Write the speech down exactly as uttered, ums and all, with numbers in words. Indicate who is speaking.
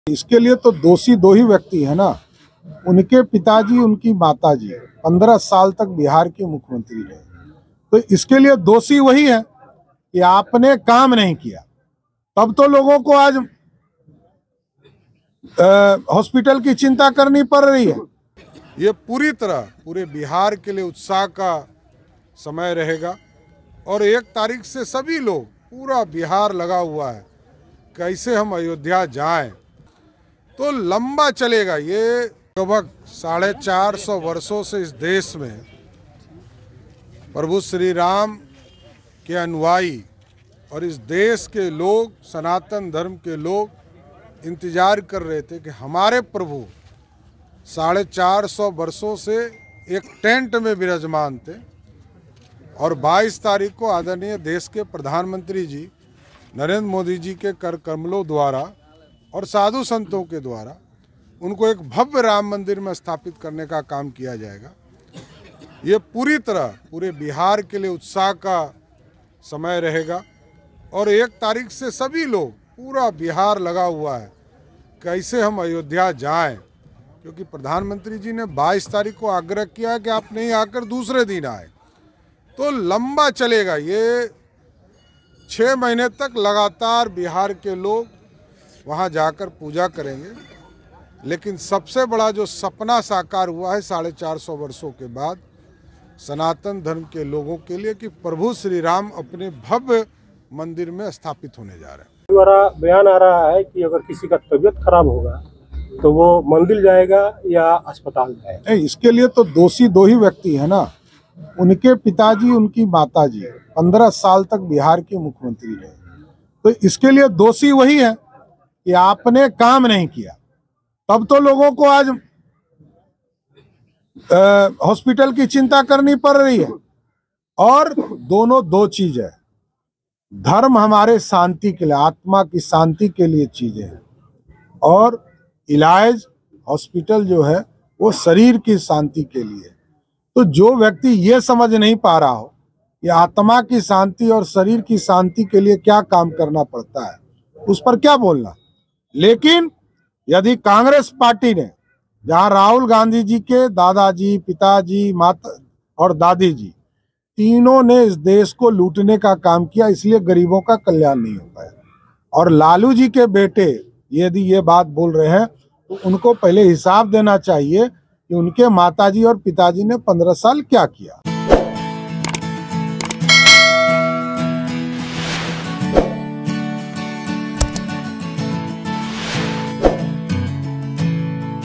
Speaker 1: इसके लिए तो दोषी दो ही व्यक्ति है ना, उनके पिताजी, उनकी माताजी पंद्रह साल तक बिहार के मुख्यमंत्री रहे। तो इसके लिए दोषी वही है कि आपने काम नहीं किया, तब तो लोगों को आज हॉस्पिटल की चिंता करनी पड़ रही है।
Speaker 2: ये पूरी तरह पूरे बिहार के लिए उत्साह का समय रहेगा और एक तारीख से सभी लोग, पूरा बिहार लगा हुआ है कैसे हम अयोध्या जाएं। तो लंबा चलेगा ये। लगभग साढ़े चार सौ वर्षों से इस देश में प्रभु श्री राम के अनुयायी और इस देश के लोग, सनातन धर्म के लोग इंतजार कर रहे थे कि हमारे प्रभु साढ़े चार सौ वर्षों से एक टेंट में विराजमान थे और बाईस तारीख को आदरणीय देश के प्रधानमंत्री जी नरेंद्र मोदी जी के कर कमलों द्वारा और साधु संतों के द्वारा उनको एक भव्य राम मंदिर में स्थापित करने का काम किया जाएगा। ये पूरी तरह पूरे बिहार के लिए उत्साह का समय रहेगा और एक तारीख से सभी लोग, पूरा बिहार लगा हुआ है कैसे हम अयोध्या जाएं, क्योंकि प्रधानमंत्री जी ने बाईस तारीख को आग्रह किया कि आप नहीं आकर दूसरे दिन आए। तो लंबा चलेगा ये। छः महीने तक लगातार बिहार के लोग वहाँ जाकर पूजा करेंगे, लेकिन सबसे बड़ा जो सपना साकार हुआ है साढ़े चार सौ वर्षों के बाद सनातन धर्म के लोगों के लिए कि प्रभु श्री राम अपने भव्य मंदिर में स्थापित होने जा रहे हैं।
Speaker 3: द्वारा बयान आ रहा है कि अगर किसी का तबीयत खराब होगा तो वो मंदिर जाएगा या अस्पताल जाएगा।
Speaker 1: इसके लिए तो दोषी दो ही व्यक्ति है ना, उनके पिताजी, उनकी माताजी पंद्रह साल तक बिहार के मुख्यमंत्री रहे। तो इसके लिए दोषी वही है कि आपने काम नहीं किया, तब तो लोगों को आज हॉस्पिटल की चिंता करनी पड़ रही है। और दोनों दो चीज है, धर्म हमारे शांति के लिए, आत्मा की शांति के लिए चीजें हैं, और इलाज हॉस्पिटल जो है वो शरीर की शांति के लिए। तो जो व्यक्ति ये समझ नहीं पा रहा हो कि आत्मा की शांति और शरीर की शांति के लिए क्या काम करना पड़ता है, उस पर क्या बोलना। लेकिन यदि कांग्रेस पार्टी ने, जहां राहुल गांधी जी के दादाजी, पिताजी, माता और दादी जी तीनों ने इस देश को लूटने का काम किया, इसलिए गरीबों का कल्याण नहीं हो पाया, और लालू जी के बेटे यदि ये बात बोल रहे हैं तो उनको पहले हिसाब देना चाहिए कि उनके माताजी और पिताजी ने पंद्रह साल क्या किया।